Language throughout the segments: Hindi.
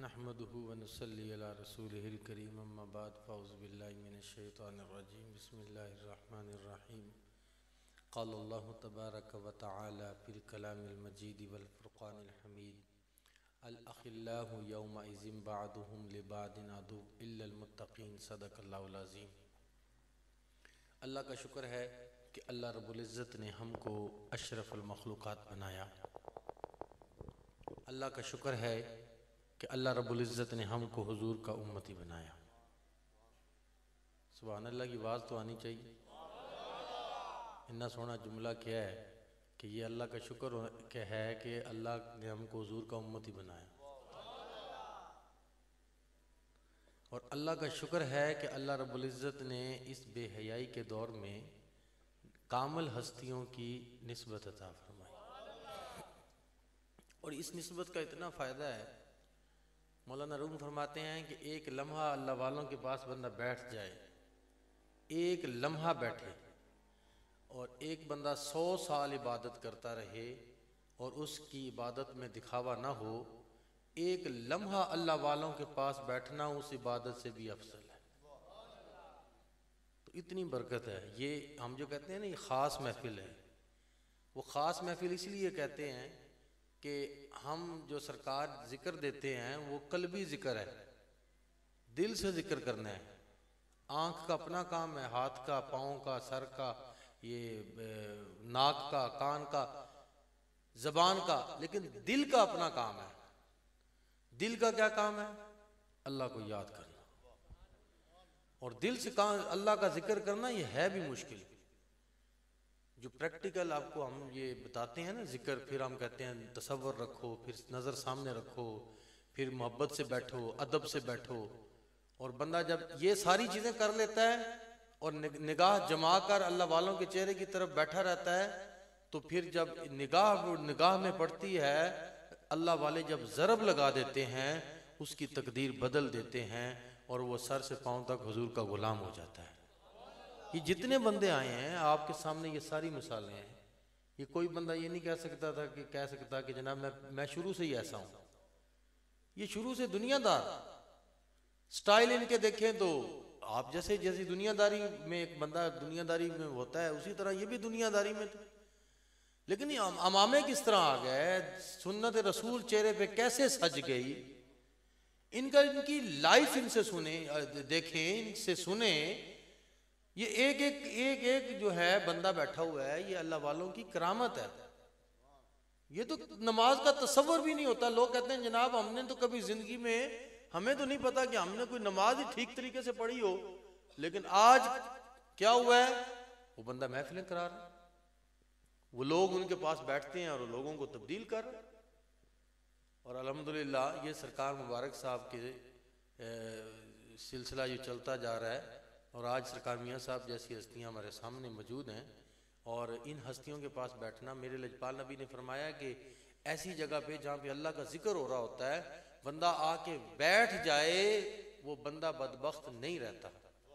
नहमदुहु व नुसल्ली अला रसूलिहिल करीम अम्मा बाद फ़अऊज़ु बिल्लाहि मिनश शैतानिर रजीम बिस्मिल्लाहिर रहमानिर रहीम क़ाल अल्लाहु तबारक व तआला फ़िल कलामिल मजीद वल फ़ुरक़ानिल हमीद अल अखिल्लाहु यौमा इज़िन बअदुहुम लिबादिन अदु इल्लल मुत्तक़ीन सदक़ल्लाहुल अज़ीम। अल्लाह का शुक्र है कि अल्लाह रब्बुल इज़्ज़त ने हमको अशरफुल मखलूक़ात बनाया। अल्लाह का शुक्र है कि अल्लाह रब्बुल इज़्ज़त ने हमको हुजूर का उम्मती बनाया। सुभान अल्लाह की आवाज़ तो आनी चाहिए। इतना सोहना जुमला क्या है कि ये अल्लाह का शुक्र क्या है कि अल्लाह ने हमको हुजूर का उम्मती बनाया। और अल्लाह का शुक्र है कि अल्लाह रब्बुल इज़्ज़त ने इस बेहयाई के दौर में कामिल हस्तियों की निस्बत अता फरमाई। और इस निस्बत का इतना फ़ायदा है, मौलाना रूम फरमाते हैं कि एक लम्हा अल्लाह वालों के पास बंदा बैठ जाए, एक लम्हा बैठे और एक बंदा 100 साल इबादत करता रहे और उसकी इबादत में दिखावा ना हो, एक लम्हा अल्लाह वालों के पास बैठना उस इबादत से भी अफजल है। तो इतनी बरकत है। ये हम जो कहते हैं ना, ये ख़ास महफिल है। वो ख़ास महफिल इसलिए कहते हैं कि हम जो सरकार जिक्र देते हैं वो कल्बी जिक्र है, दिल से जिक्र करना है। आँख का अपना काम है, हाथ का, पाँव का, सर का, ये नाक का, कान का, जबान का, लेकिन दिल का अपना काम है। दिल का क्या काम है? अल्लाह को याद करना। और दिल से अल्लाह का जिक्र करना ये है भी मुश्किल। जो प्रैक्टिकल आपको हम ये बताते हैं ना जिक्र, फिर हम कहते हैं तसव्वुर रखो, फिर नज़र सामने रखो, फिर मोहब्बत से बैठो, अदब से बैठो। और बंदा जब ये सारी चीज़ें कर लेता है और निगाह जमा कर अल्लाह वालों के चेहरे की तरफ बैठा रहता है, तो फिर जब निगाह में पड़ती है, अल्लाह वाले जब ज़रब लगा देते हैं, उसकी तकदीर बदल देते हैं और वो सर से पाँव तक हुजूर का गुलाम हो जाता है। ये जितने बंदे आए हैं आपके सामने, ये सारी मिसालें हैं। ये कोई बंदा ये नहीं कह सकता कि जनाब मैं शुरू से ही ऐसा हूं। ये शुरू से दुनियादार स्टाइल इनके देखें तो आप जैसी दुनियादारी में एक बंदा दुनियादारी में होता है, उसी तरह ये भी दुनियादारी में थे। लेकिन ये अमामे किस तरह आ गए, सुन्नत रसूल चेहरे पे कैसे सज गई, इनकी लाइफ इनसे सुने, देखें, इनसे सुने। ये एक जो है बंदा बैठा हुआ है, ये अल्लाह वालों की करामत है। ये तो नमाज का तसव्वुर भी नहीं होता। लोग कहते हैं जनाब हमने तो कभी जिंदगी में, हमें तो नहीं पता कि हमने कोई नमाज ही ठीक तरीके से पढ़ी हो। लेकिन आज क्या हुआ है, वो बंदा महफिलें करा रहा है, वो लोग उनके पास बैठते हैं और लोगों को तब्दील कर रहे हैं। और अल्हम्दुलिल्लाह ये सरकार मुबारक साहब के सिलसिला ये चलता जा रहा है। और आज सरकार मियाँ साहब जैसी हस्तियाँ हमारे सामने मौजूद हैं। और इन हस्तियों के पास बैठना, मेरे लजपाल नबी ने फरमाया कि ऐसी जगह पे जहाँ पे अल्लाह का जिक्र हो रहा होता है, बंदा आके बैठ जाए, वो बंदा बदबख्त नहीं रहता।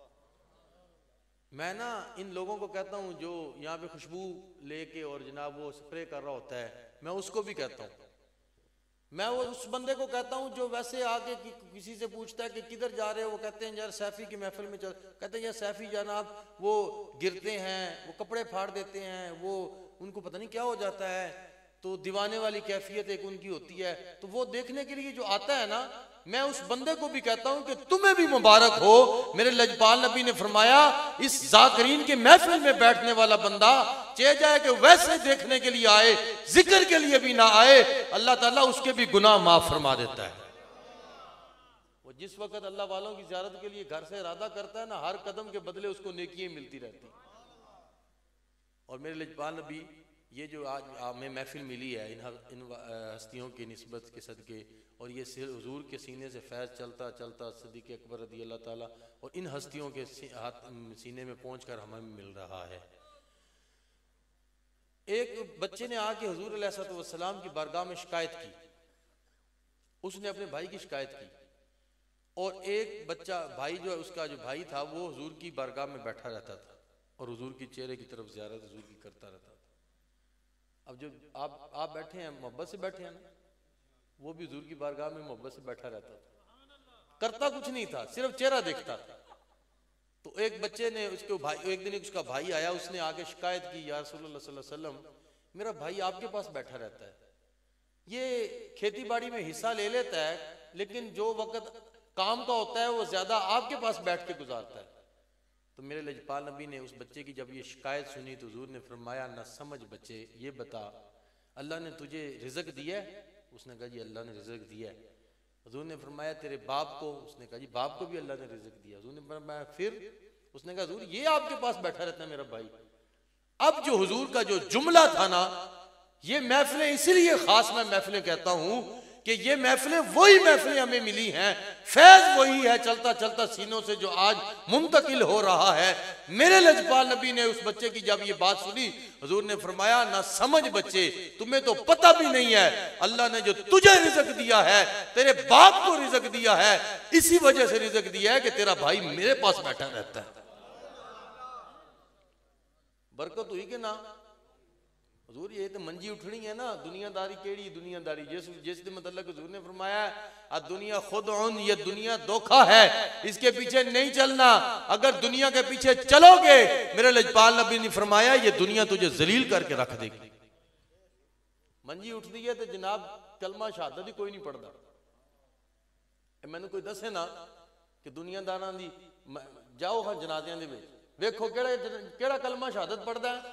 मैं ना इन लोगों को कहता हूँ जो यहाँ पे खुशबू लेके और जनाब वो स्प्रे कर रहा होता है, मैं उसको भी कहता हूँ। मैं वो उस बंदे को कहता हूँ जो वैसे आके किसी से पूछता है कि किधर जा रहे हो, वो कहते हैं यार सैफी की महफिल में चल, कहते हैं यार सैफी जनाब वो गिरते हैं, वो कपड़े फाड़ देते हैं, वो उनको पता नहीं क्या हो जाता है, तो दीवाने वाली कैफियत एक उनकी होती है। तो वो देखने के लिए जो आता है ना, मैं उस बंदे को भी कहता हूं कि तुम्हें भी मुबारक हो। मेरे लजपाल नबी ने फरमाया इस जाकिरीन के महफिल में बैठने वाला बंदा चाहे जाए कि वैसे देखने के लिए आए, जिक्र के लिए भी ना आए, अल्लाह ताला उसके भी गुनाह माफ फरमा देता है। वो जिस वक्त अल्लाह वालों की ज़ियारत के लिए घर से इरादा करता है ना, हर कदम के बदले उसको नेकियां मिलती रहती। और मेरे लजपाल नबी ये जो आज हमें महफिल मिली है इन हस्तियों की निस्बत के सदके, और ये हुजूर के सीने से फैज़ चलता चलता सिद्दीक़ अकबर रज़ी अल्लाह ताला और इन हस्तियों के सीने में पहुंचकर हमें मिल रहा है। एक बच्चे ने आके हुजूर अलैहिस्सलाम की बारगाह में शिकायत की। उसने अपने भाई की शिकायत की और एक बच्चा भाई जो है, उसका जो भाई था वो हुजूर की बारगाह में बैठा रहता था और हुजूर की चेहरे की तरफ ज़ियारत हुजूर की करता रहता था। अब जो आप बैठे हैं, मोहब्बत से बैठे हैं ना, वो भी हुजूर की बारगाह में मोहब्बत से बैठा रहता था, करता कुछ नहीं था, सिर्फ चेहरा देखता था। तो एक बच्चे ने उसके भाई, एक दिन उसका भाई आया, उसने आगे शिकायत की, या रसूलुल्लाह सल्लल्लाहु अलैहि वसल्लम, मेरा भाई आपके पास बैठा रहता है, ये खेती बाड़ी में हिस्सा ले लेता है, लेकिन जो वक्त काम का होता है वो ज्यादा आपके पास बैठ के गुजारता है। तो मेरे लजपाल नबी ने उस बच्चे की जब ये शिकायत सुनी तो हुजूर ने फरमाया, ना समझ बच्चे, ये बता अल्लाह ने तुझे रिज़्क दिया है? उसने कहा जी अल्लाह ने रिज़्क दिया है। हुजूर ने फरमाया तेरे बाप को? उसने कहा जी बाप को भी अल्लाह ने रिज़्क दिया। हुजूर ने फरमाया फिर? उसने कहा हुजूर ये आपके पास बैठा रहता है मेरा भाई। अब जो हुजूर का जो जुमला था ना, ये महफिलें इसलिए खास मैं महफिलें कहता हूं कि ये महफिलें वही महफिलें हमें मिली हैं, फैज वही है चलता चलता सीनों से जो आज मुंतकिल हो रहा है। मेरे लजपाल नबी ने उस बच्चे की जब ये बात सुनी, हुजूर ने फरमाया, ना समझ बच्चे, तुम्हें तो पता भी नहीं है अल्लाह ने जो तुझे रिज़्क दिया है, तेरे बाप को रिज़्क दिया है, इसी वजह से रिज़्क दिया है कि तेरा भाई मेरे पास बैठा रहता है। बरकत हुई कि ना? हुजूर ये तो मंजी उठनी है ना, दुनियादारी केड़ी दुनियादारी, जिस मतलब हुजूर ने फरमाया आ दुनिया खुद उन, ये दुनिया धोखा है, इसके पीछे नहीं चलना। अगर दुनिया के पीछे चलोगे, मेरे लजपाल नबी ने फरमाया, ये दुनिया तुझे जलील करके रख देगी। मंजी उठती है तो जनाब कलमा शहादत ही कोई नहीं पढ़ता। मैनू कोई दसे ना कि दुनियादारां दी जाओ हाँ जनाजियां दे विच वेखो केड़ा कलमा शहादत पढ़दा है।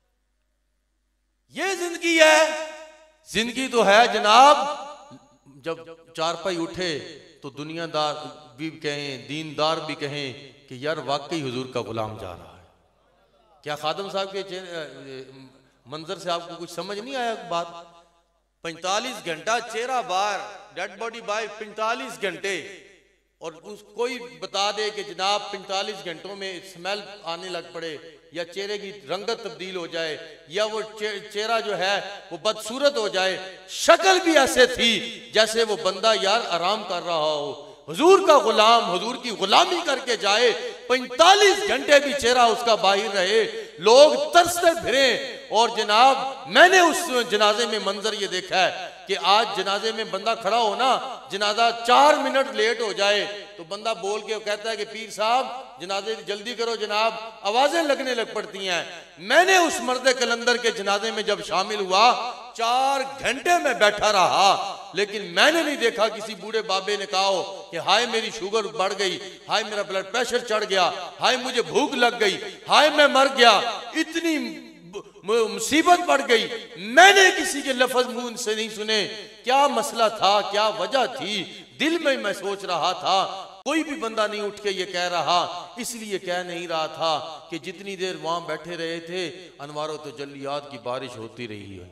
ये जिंदगी है, जिंदगी तो है जनाब, जब चारपाई उठे तो दुनियादार भी कहें, दीनदार भी कहें कि यार वाकई हुजूर का गुलाम जा रहा है। क्या खादम साहब के मंजर से आपको कुछ समझ नहीं आया बात? 45 घंटा चेहरा बाहर, डेड बॉडी बाहर 45 घंटे, और उस कोई बता दे कि जनाब 45 घंटों में स्मेल आने लग पड़े, या चेहरे की रंगत तब्दील हो जाए, या वो चेहरा जो है वो बदसूरत हो जाए, शक्ल भी ऐसे थी जैसे वो बंदा यार आराम कर रहा हो, हुजूर का गुलाम हुजूर की गुलामी करके जाए, 45 घंटे भी चेहरा उसका बाहिर रहे, लोग तरसते फिरे। और जनाब मैंने उस जनाजे में मंजर ये देखा है कि आज जनाजे में बंदा खड़ा हो ना, जनाजा 4 मिनट लेट हो जाए तो बंदा बोल के कहता है कि पीर साहब जनाजे जल्दी करो जनाब, आवाजें लगने लग पड़ती हैं। मैंने उस मर्द कलंदर के जनाजे में जब शामिल हुआ, 4 घंटे में बैठा रहा, लेकिन मैंने नहीं देखा किसी बूढ़े बाबे ने कहा हो कि हाय मेरी शुगर बढ़ गई, हाय मेरा ब्लड प्रेशर चढ़ गया, हाय मुझे भूख लग गई, हाय मैं मर गया, इतनी मुसीबत बढ़ गई। मैंने किसी के लफ्ज मुंह से नहीं सुने। क्या मसला था, क्या वजह थी, दिल में मैं सोच रहा था। कोई भी बंदा नहीं उठ के ये कह रहा, इसलिए कह नहीं रहा था कि जितनी देर वहां बैठे रहे थे अनवारों तो जल्लियात की बारिश होती रही है।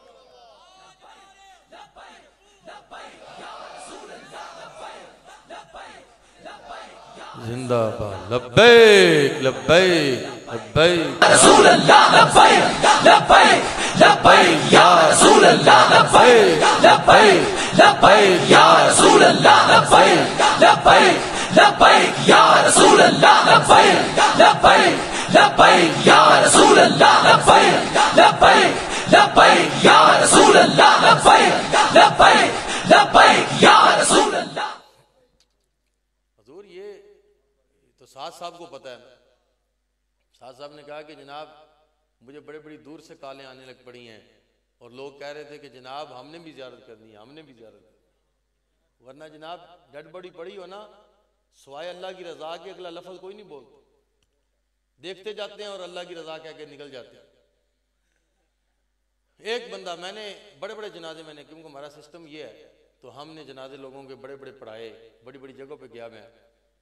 जिंदाबाद, लब्बैक लब्बैक लब्बैक रसूल अल्लाह, लब्बैक लब्बैक लब्बैक या रसूल अल्लाह, लब्बैक लब्बैक लब्बैक या रसूल अल्लाह, लब्बैक लब्बैक लब्बैक या रसूल अल्लाह, लब्बैक लब्बैक लब्बैक या रसूल अल्लाह, लब्बैक लब्बैक लब्बैक या रसूल अल्लाह, लब्बैक लब्बैक लब्बैक या रसूल अल्लाह। हुजूर ये तो साद साहब को पता है। साद साहब ने कहा कि जनाब मुझे बड़े बड़ी दूर से कालें आने लग पड़ी हैं, और लोग कह रहे थे कि जनाब हमने भी ज़ियारत करनी है, हमने भी ज़ियारत करनी, वरना जनाब डेड बॉडी पड़ी हो ना, सवाए अल्लाह की रजा के अगला लफ्ज कोई नहीं बोलता, देखते जाते हैं और अल्लाह की रजा कह के निकल जाते हैं। एक बंदा, मैंने बड़े बड़े जनाजे मैंने, क्योंकि हमारा सिस्टम ये है तो हमने जनाजे लोगों के बड़े बड़े पढ़ाए, बड़ी बड़ी जगहों पे गया मैं।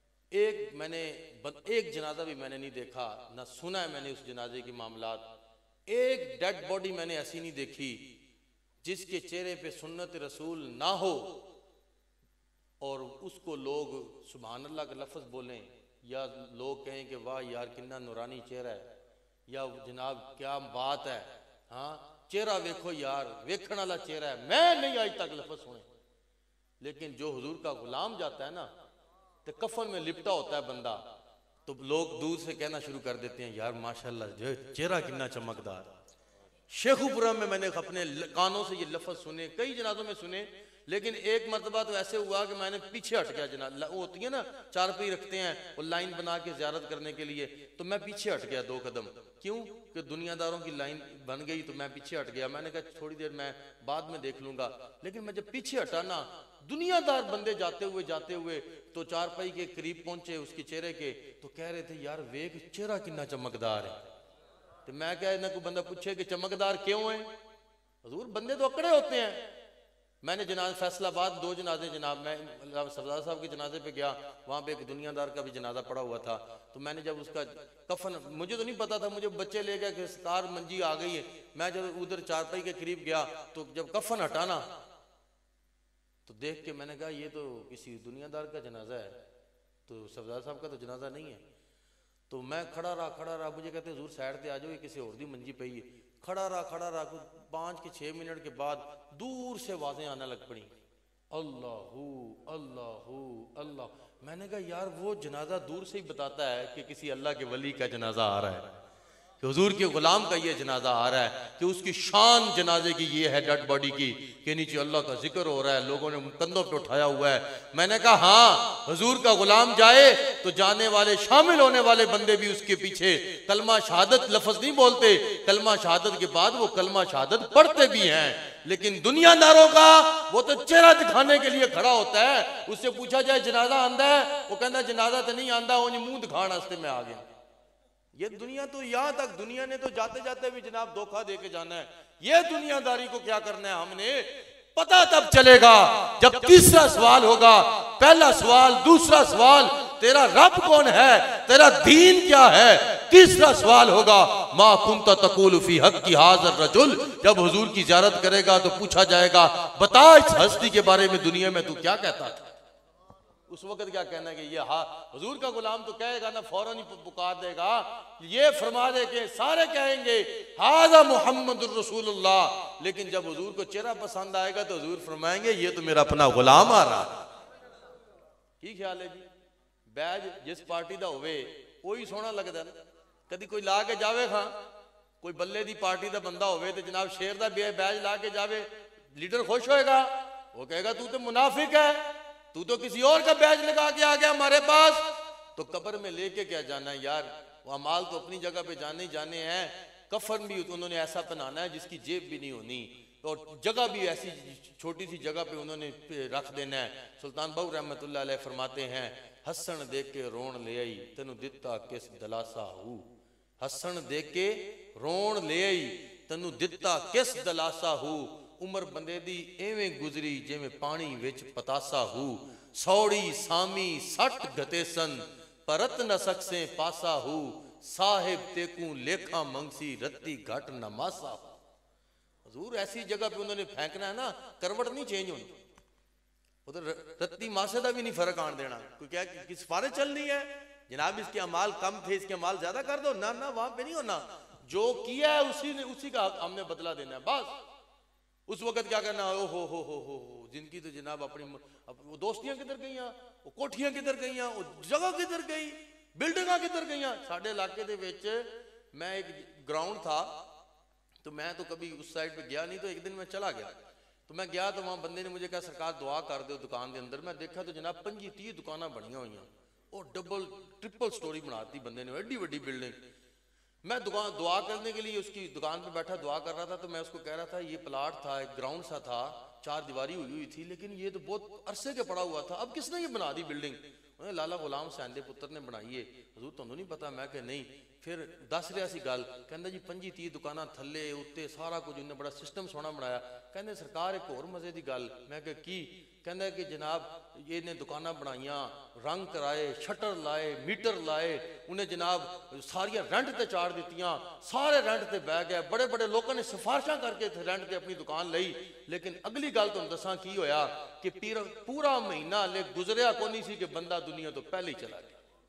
एक जनाजा भी मैंने नहीं देखा, ना सुना है मैंने उस जनाजे की मामलात। एक डेड बॉडी मैंने ऐसी नहीं देखी जिसके चेहरे पे सुन्नत रसूल ना हो और उसको लोग सुभान अल्लाह का लफ्ज़ बोलें, या लोग कहें कि वाह यार कितना नूरानी चेहरा है, या जनाब क्या बात है, हाँ चेहरा देखो यार वेखण वाला चेहरा है। मैं नहीं आज तक लफ्ज़ सुने, लेकिन जो हुजूर का गुलाम जाता है ना तो कफन में लिपटा होता है बंदा, तो लोग दूर से कहना शुरू कर देते हैं यार माशाल्लाह जो चेहरा कितना चमकदार, शेखुपुरा में मैंने अपने कानों से ये लफ्ज सुने, कई जनाजों में सुने, लेकिन एक मरतबा तो ऐसे हुआ कि मैंने पीछे हट गया। जनाजा वो होती है ना, चारपाई रखते हैं वो लाइन बना के ज़ियारत करने के लिए, तो मैं पीछे हट गया 2 कदम। क्यों कि दुनियादारों की लाइन बन गई, तो मैं पीछे हट गया। मैंने कहा थोड़ी देर मैं बाद में देख लूंगा। लेकिन मैं जब पीछे हटा ना, दुनियादार बंदे जाते हुए तो चारपाई के करीब पहुंचे उसके चेहरे के, तो कह रहे थे यार वेख चेहरा कितना चमकदार है। तो मैं क्या ना, कोई बंदा पूछे कि चमकदार क्यों है? हुजूर बंदे तो अकड़े होते हैं। मैंने जनाजा फैसलाबाद 2 जनाजे, जनाब मैं सफदार साहब के जनाजे पे गया, वहाँ पे एक दुनियादार का भी जनाजा पड़ा हुआ था। तो मैंने जब उसका कफन, मुझे तो नहीं पता था, मुझे बच्चे ले गए कि सरकार मंजी आ गई है। मैं जब उधर चारपाई के करीब गया तो जब कफन हटाना तो देख के मैंने कहा ये तो किसी दुनियादार का जनाजा है, तो सफदार साहब का तो जनाजा नहीं है। तो मैं खड़ा रहा, मुझे कहते हुजूर साइड पे आ जाओ, ये किसी और दी मंजी पे ही है। खड़ा रहा, कुछ 5 के 6 मिनट के बाद दूर से आवाजें आने लग पड़ी, अल्लाहू अल्लाहू अल्लाह। मैंने कहा यार वो जनाजा दूर से ही बताता है कि किसी अल्लाह के वली का जनाजा आ रहा है, कि हुजूर के गुलाम का ये जनाजा आ रहा है, कि उसकी शान जनाजे की ये है डेड बॉडी की, कि नीचे अल्लाह का जिक्र हो रहा है, लोगों ने कंधों पे उठाया हुआ है। मैंने कहा हाँ, हुजूर का गुलाम जाए तो जाने वाले, शामिल होने वाले बंदे भी उसके पीछे कलमा शहादत लफ्ज नहीं बोलते, कलमा शहादत के बाद वो कलमा शहादत पढ़ते भी हैं। लेकिन दुनियादारों का वो तो चेहरा दिखाने के लिए खड़ा होता है। उससे पूछा जाए जनाजा आंदा है, वो कहना जनाजा तो नहीं आंदा, वो मुंह दिखाने वास्ते में आ गया। ये दुनिया तो यहां तक, दुनिया ने तो जाते जाते भी जनाब धोखा दे के जाना है। ये दुनियादारी को क्या करना है हमने, पता तब चलेगा जब तीसरा सवाल होगा। पहला सवाल, दूसरा सवाल तेरा रब कौन है, तेरा दीन क्या है। तीसरा सवाल होगा मा कुंता तकूलु फी हक़्क़ि हाज़र रजुल। जब हुजूर की ज़ियारत करेगा तो पूछा जाएगा बता इस हस्ती के बारे में दुनिया में तू क्या कहता था। उस वक्त क्या कहना है कि ये हुजूर का गुलाम तो कहेगा ना, फौरन ही पुकार देगा, ये फरमा दे के सारे कहेंगे हाज़ा मुहम्मदुर रसूलुल्लाह। लेकिन जब हुजूर को चेहरा पसंद आएगा तो हुजूर फरमाएंगे ये तो मेरा अपना गुलाम आ रहा। की ख्याल है जी? बैज जिस पार्टी का होवे वही सोहना लगता है। कभी कोई ला के जावे, खां कोई बल्ले दी पार्टी का बंदा होवे तो जनाब शेर का बैज ला के जावे, लीडर खुश होएगा, वो कहेगा तू तो मुनाफिक है, तू तो किसी और का बैज लगा के आ गया हमारे पास। तो कब्र में लेके क्या जाना है यार, वो अमाल तो अपनी जगह पे जाने जाने हैं। कफन भी उन्होंने ऐसा पहनाना है जिसकी जेब भी नहीं होनी, और जगह भी ऐसी छोटी सी जगह पे उन्होंने रख देना है। सुल्तान बाहू रहमतुल्लाह अलैह फरमाते हैं हसन देख के रोन ले आई तेनू दिता किस दलासा हूँ। हसन देख के रोन ले आई तेनू दिता किस दलासा हूँ। उम्र बंदे दी एवें गुजरी जिवें पानी विच पतासा हूँ। सौड़ी सामी सट गतेसन परत न सकसे पासा हूँ। साहिब तेकू लेखा मंगसी रत्ती घट न मासा। हुजूर ऐसी जगह पे उन्होंने फेंकना है ना, करवट नहीं चेंज होनी, उधर रत्ती मासे का भी नहीं फर्क आन देना। कोई क्या कि सिफारिश चलनी है जनाब इसके अमाल कम थे इसके अमाल ज्यादा कर दो, ना ना वहां पे नहीं होना। जो किया है उसी का हमने बदला देना है बस। उस वक्त क्या करना, ओ हो जिनकी तो जनाब अपनी वो दोस्तियां किधर गई, वो कोठियां किधर गई, वो जगह किधर गई, बिल्डिंगां किधर गई। साडे इलाके दे विच मैं एक ग्राउंड था, तो मैं तो कभी उस साइड पे गया नहीं, तो एक दिन मैं चला गया। तो मैं गया तो वहां बंदे ने मुझे कहा सरकार दुआ कर दो दुकान के अंदर। मैं देखा तो जनाब 25-30 दुकाना बनिया हुई, और डबल ट्रिपल स्टोरी बनाती बंदे ने, एडी वड्डी बिल्डिंग। मैं दुआ करने के लिए उसकी दुकान पे बैठा दुआ कर रहा था, तो मैं उसको कह रहा था ये प्लाट था, एक ग्राउंड सा था, 4 दीवारी हुई थी, लेकिन ये तो बहुत अरसे के पड़ा हुआ था, अब किसने ये बना दी बिल्डिंग? लाला गुलाम हुसैन दे पुत्र ने बनाई है। हुजूर तुहानू नहीं पता? मैं कहा नहीं। फिर दस रहा सी गल, कहंदा जी 25-30 दुकाना थले उत्ते सारा कुछ इन्हें बड़ा सिस्टम सोहना बनाया। कहंदे सरकार एक होर मजे की गल। मैं कहा की? कहंदा कि जनाब ये ने दुकाना बनाइया, रंग कराए, शटर लाए, मीटर लाए, उन्हें जनाब सारिया रेंट ते चाड़ दित्तियां, सारे रेंट ते बह गए। बड़े बड़े लोगों ने सिफारिशां करके रेंट ते अपनी दुकान लई। लेकिन अगली गल तुहानू दसां की होया कि पूरा महीना हले गुजरिया को नहीं सी कि बंदा दुनिया तो पहले ही चला गया।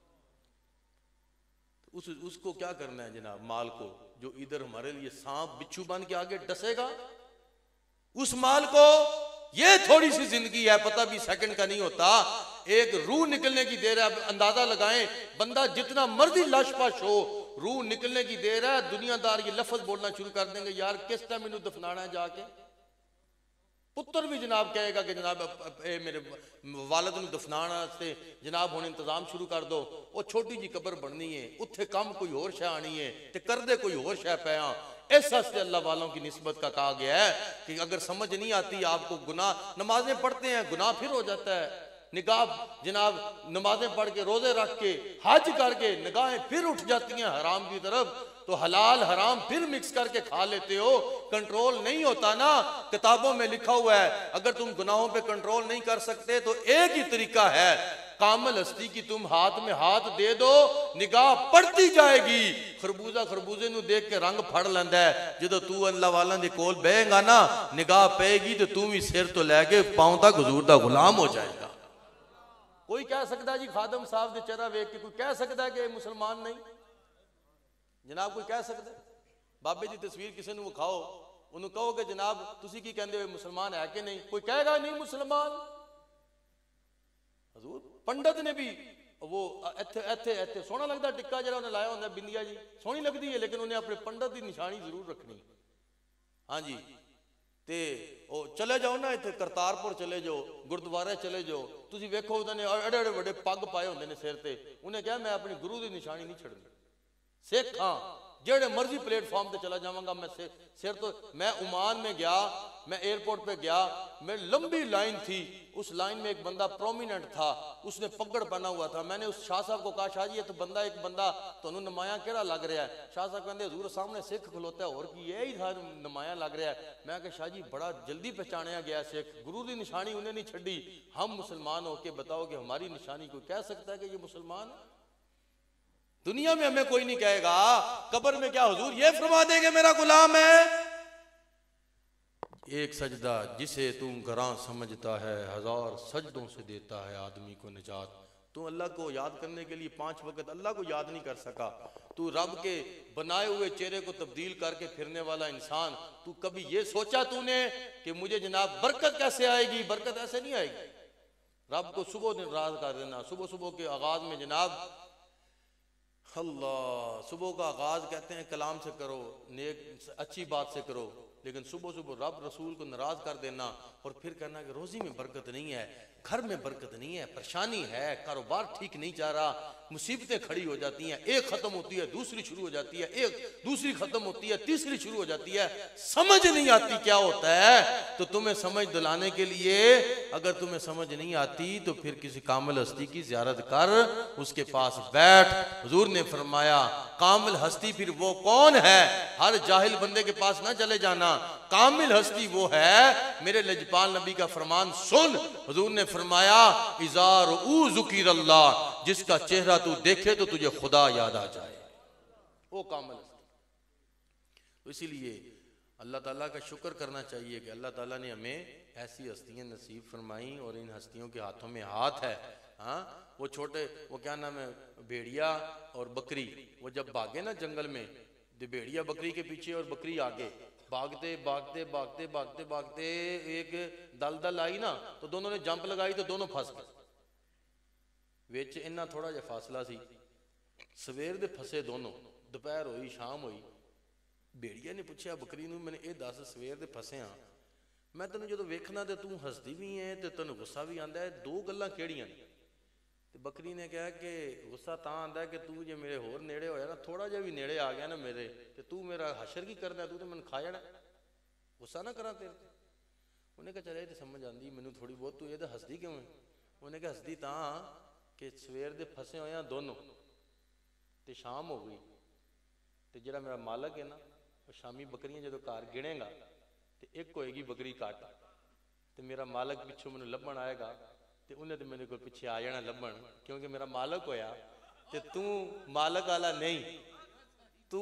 उसको क्या करना है जनाब, माल को जो इधर हमारे लिए सांप बिच्छू बन के आगे डसेगा, उस माल को। ये थोड़ी सी जिंदगी है, पता भी सेकंड का नहीं होता, एक रूह निकलने की देर है। अंदाजा लगाएं, बंदा जितना मर्जी लशपश हो, रूह निकलने की देर है, दुनियादार ये लफ्ज बोलना शुरू कर देंगे, यार किस टाइम मैनू दफनाना है जाके। पुत्र भी जनाब कहेगा कि जनाब मेरे वालिद नूं दफनाना से जनाब हुण इंतजाम शुरू कर दो, वो छोटी जी कबर बननी है, उत्थे कम कोई होर शह आनी है, ते कर दे कोई होर शह पे। इस हस्ते अल्लाह वालों की निस्बत का कहा गया है कि अगर समझ नहीं आती आपको, गुनाह नमाजें पढ़ते हैं गुनाह फिर हो जाता है, निगाह जनाब नमाजें पढ़ के रोजे रख के हज करके निगाहें फिर उठ जाती हैं हराम की तरफ, तो हलाल हराम फिर मिक्स करके खा लेते हो, कंट्रोल नहीं होता ना। किताबों में लिखा हुआ है अगर तुम गुनाहों पे कंट्रोल नहीं कर सकते तो एक ही तरीका है, कामिल हस्ती की तुम हाथ में हाथ दे दो, निगाह पड़ती जाएगी। खरबूजा खरबूजे नू देख के रंग फड़ लेंदा है, जो तू अल्लाह वाला दे कोल बहेगा ना, निगाह पेगी तो तू भी सिर तो लैके पांव तक हुजूर दा गुलाम हो जाएगा। कोई कह सकता जी खादम साहब दे चेहरा वेख के कोई कह सकता कि मुसलमान नहीं? जनाब कोई कह सकता? बाबे जी तस्वीर किसी ने विखाओ, उन्होंने कहो कि जनाब तुसी की कहते हो मुसलमान है कि नहीं? कोई कहेगा नहीं मुसलमान। हजूर पंडित ने भी वो इत्थे इत्थे इत्थे सोहना लगता टिक्का जरा उन्हें लाया होंगे, बिंदिया जी सोहनी लगती है, लेकिन उन्हें अपने पंडित की निशानी जरूर रखनी। हाँ जी, ते ओ चले जाओ ना इत्थे करतारपुर चले जाओ, गुरुद्वारे चले जाओ, तुसी वेखो उन्होंने एडे एडे बड़े पग पाए होंगे ने सिर ते, उन्हें कहा मैं अपनी गुरु की निशानी नहीं छड़नी। सिख हाँ, जेड़े मर्जी प्लेटफॉर्म पे चला जाऊंगा मैं सिर तो। मैं ओमान में गया, मैं एयरपोर्ट पे गया, मैं लंबी लाइन थी, उस लाइन में एक बंदा प्रोमिनेंट था, उसने पगड़ पहना हुआ था। मैंने उस शाह साहब को कहा शाह जी ये तो बंदा एक बंदा तो नमाया केड़ा लग रहा है? शाह साहब कहते हजूर सामने सिख खलोता है और की यही था नमाया लग रहा है। मैं कहा शाह जी बड़ा जल्दी पहचाना गया सिख, गुरु की निशानी उन्हें नहीं छड़ी, हम मुसलमान होके बताओ कि हमारी निशानी कोई कह सकता है कि ये मुसलमान है? दुनिया में हमें कोई नहीं कहेगा, कब्र में क्या हुजूर ये फरमा देंगे मेरा गुलाम है? एक सजदा जिसे तू गरां समझता है, हजार सजदों से देता है आदमी को निजात। तू अल्लाह को याद करने के लिए 5 वक्त अल्लाह को याद नहीं कर सका, तू रब के बनाए हुए चेहरे को तब्दील करके फिरने वाला इंसान, तू कभी ये सोचा तूने कि मुझे जनाब बरकत कैसे आएगी? बरकत ऐसे नहीं आएगी। रब को सुबह दिन रात कर देना, सुबह सुबह के आगाज में जनाब अल्लाह, सुबह का आगाज कहते हैं कलाम से करो, नेक अच्छी बात से करो, लेकिन सुबह सुबह रब रसूल को नाराज कर देना और फिर कहना कि रोजी में बरकत नहीं है, घर में बरकत नहीं है, परेशानी है, कारोबार ठीक नहीं जा रहा, मुसीबतें खड़ी हो जाती हैं, एक खत्म होती है दूसरी शुरू हो जाती है, एक दूसरी खत्म होती है तीसरी शुरू हो जाती है, समझ नहीं आती क्या होता है। तो तुम्हें समझ दिलाने के लिए, अगर तुम्हें समझ नहीं आती तो फिर किसी कामिल हस्ती की ज़ियारत कर, उसके पास बैठ। हुजूर ने फरमाया कामिल हस्ती फिर वो कौन है? हर जाहिल बंदे के पास ना चले जाना, कामिल हस्ती वो है, मेरे लजपाल नबी का फरमान सुन। हुजूर ने फरमाया इजार उ ज़ुकीर अल्लाह, जिसका चेहरा तू देखे तो तुझे खुदा याद आ जाए, वो कामिल हस्ती। तो इसीलिए अल्लाह ताला का शुक्र करना चाहिए कि अल्लाह ताला ने हमें ऐसी हस्तियां नसीब फरमाई और इन हस्तियों के हाथों में हाथ है। हाँ, वो छोटे वो क्या नाम है, भेड़िया और बकरी, वो जब भागे ना जंगल में, भेड़िया बकरी के पीछे और बकरी आगे, भागते भागते भागते भागते भागते एक दलदल आई ना, तो दोनों ने जंप लगाई तो दोनों फंस गए। विच इन्ना थोड़ा जिहा फासला सी, सवेर दे फसे दोनों, दोपहर हुई शाम हुई। भेड़िया ने पूछा बकरी नूं, मैंने ये दस सवेर दे फसे हाँ, मैं तेन जो वेखना तो तू हसदी भी है तो तेन गुस्सा भी आंदा है, दो गल्लां किहड़ियां ने? ते बकरी ने कहा कि गुस्सा तां आंदा है कि तू जे मेरे होर नेड़े होया ना, थोड़ा जिहा भी नेड़े आ गया ना मेरे, ते तू मेरा हशर की करदा, तू तो मैनूं खा जाना, गुस्सा ना करा तेरे ते। उन्हें कहा चल ये तो समझ आंदी मैनूं थोड़ी बहुत, तू ये तो हसदी क्यों है? उन्हें कहा हसदी तां कि सवेर दे फसे होया दोनों, ते शाम हो गई, ते जिहड़ा मेरा मालक है ना, वो शामी बकरियां जो घर गिनेगा तो एक होएगी बकरी घट, तो मेरा मालक पिछों मैनूं लभण आएगा, तो उन्हें तो मेरे को पिछे आ जाना लभण, क्योंकि मेरा मालक होया, तो तू मालक वाला नहीं, तू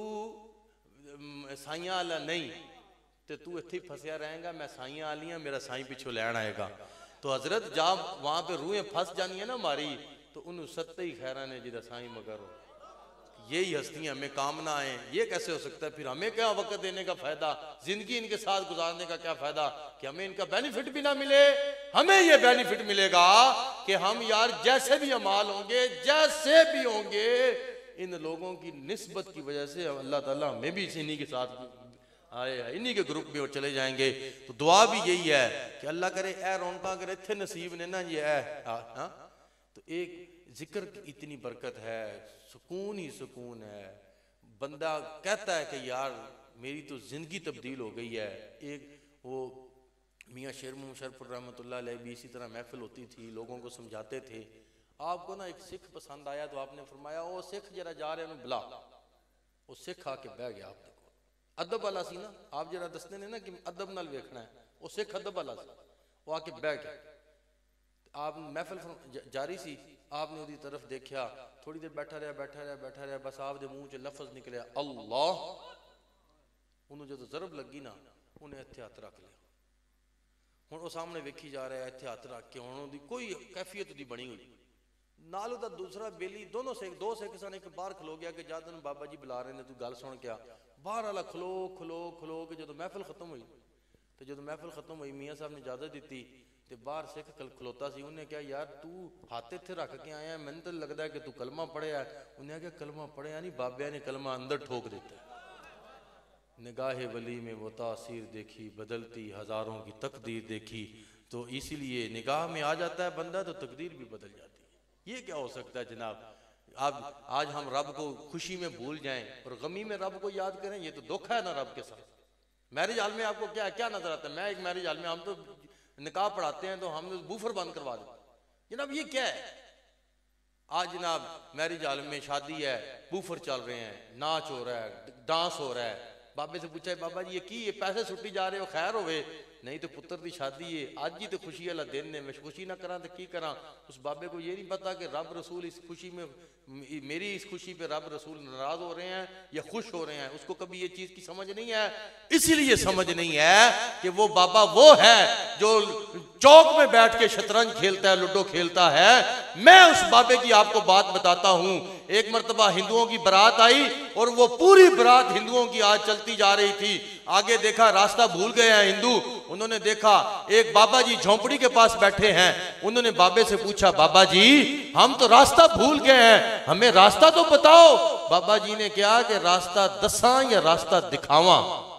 साइयां वाला नहीं, तो तू इत्थे फसिया रहेगा, मैं साइयां वाली हाँ, मेरा साई पिछों लैण आएगा। तो हजरत जब वहां पे रूहें फंस जानी है ना हमारी, तो उन्होंने सत्ते ही खैरा ने जिदा साई मगर हो। यही हस्तियां हमें कामना है, ये कैसे हो सकता है? फिर हमें क्या वक्त देने का फायदा, जिंदगी इनके साथ गुजारने का क्या फायदा कि हमें इनका बेनिफिट भी ना मिले? हमें ये बेनिफिट मिलेगा कि हम यार जैसे भी अमाल होंगे, जैसे भी होंगे, इन लोगों की निस्बत की वजह से अल्लाह ताला हमें भी इन्हीं के साथ आए हैं, इन्हीं के ग्रुप में और चले जाएंगे। तो दुआ भी यही है कि अल्लाह करे ए रौनका करे इतने नसीब ने ना ये है। तो एक जिक्र की इतनी बरकत है, सुकून ही सुकून है। बंदा कहता है कि यार मेरी तो जिंदगी तब्दील हो गई है। एक वो मियाँ शेर मुशर्रफ रहमतुल्लाह अलैह भी इसी तरह महफिल होती थी, लोगों को समझाते थे। आपको ना एक सिख पसंद आया तो आपने फरमाया ओ सिख जरा जा रहे हैं बुला। वो सिख आके बह गया आपके को, अदब वाला सी ना, आप जरा दसते ने ना कि अदब नाल वेखना है, वो सिख अदब वाला सी, वो आके बह गया। आप महफिल जारी सी, आपने उसकी तरफ देखा, थोड़ी देर बैठा रहा, बस आपके मुंह च लफ्ज निकले अल्लाह। उन्होंने जो जरब लगी ना, उन्हें इत्थे हथ रख लिया। हुण वो सामने वेखी जा रहा है, इत्थे हथ रख के हुण उहदी कोई कैफियत दी बनी हुई। नाल उहदा दूसरा बेली दोनों से दो सिख सन, एक बाहर खलो गया कि जा तेन बाबा जी बुला रहे ने, तू गल सुन क्या। बाहर वाला खलो खलो खलो के जो महफिल खत्म हुई, तो जो महफिल खत्म हुई मियाँ साहब ने इजाजत दी तो बाहर सिख खलोता सी। उन्हें क्या यार तू हाथ इत्थे रख के आया, मैंने तो लगता है कि तू कलमा पढ़िया। उन्हें क्या कलमा पढ़िया नहीं, बाबिया ने कलमा अंदर ठोक देता। निगाहे वली में वो तासीर देखी, बदलती हजारों की तकदीर देखी। तो इसीलिए निगाह में आ जाता है बंदा तो तकदीर भी बदल जाती है। ये क्या हो सकता है जनाब। अब आज हम रब को खुशी में भूल जाएं और गमी में रब को याद करें, ये तो धोखा है ना रब के साथ। मैरिज हाल में आपको क्या क्या नजर आता है। मैं एक मैरिज हाल में, हम तो निकाह पढ़ाते हैं तो हम बूफर बंद करवा देते जनाब। ये क्या है। आज जनाब मैरिज हाल में शादी है, बूफर चल रहे हैं, नाच हो रहा है, डांस हो रहा है। बाबे से पूछा बाबा जी ये की, ये पैसे सुट्टी जा रहे हो, खैर होवे नहीं तो पुत्र की शादी है, आज ही तो खुशी वाला दिन है, मैं खुशी ना करा तो की करा। उस बाबे को ये नहीं पता कि रब रसूल इस खुशी में, मेरी इस खुशी पे रब रसूल नाराज हो रहे हैं या खुश हो रहे हैं। उसको कभी ये चीज की समझ नहीं है। इसीलिए समझ नहीं है कि वो बाबा वो है जो चौक में बैठ के शतरंज खेलता है, लूडो खेलता है। मैं उस बाबे की आपको बात बताता हूं। एक मर्तबा हिंदुओं की बारात आई और वो पूरी बारात हिंदुओं की आज चलती जा रही थी। आगे देखा रास्ता भूल गए हैं हिंदू। उन्होंने देखा एक बाबा जी झोंपड़ी के पास बैठे हैं। उन्होंने बाबे से पूछा बाबा जी हम तो रास्ता भूल गए हैं, हमें रास्ता तो बताओ। बाबा जी ने कहा कि रास्ता दसा या रास्ता दिखावा।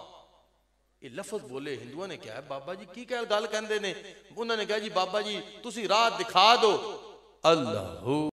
ये लफ्ज बोले हिंदुओं ने क्या है बाबा जी की क्या गल कहंदे ने। उन्होंने कहा जी बाबा जी तुसी राह दिखा दो। अल्लाह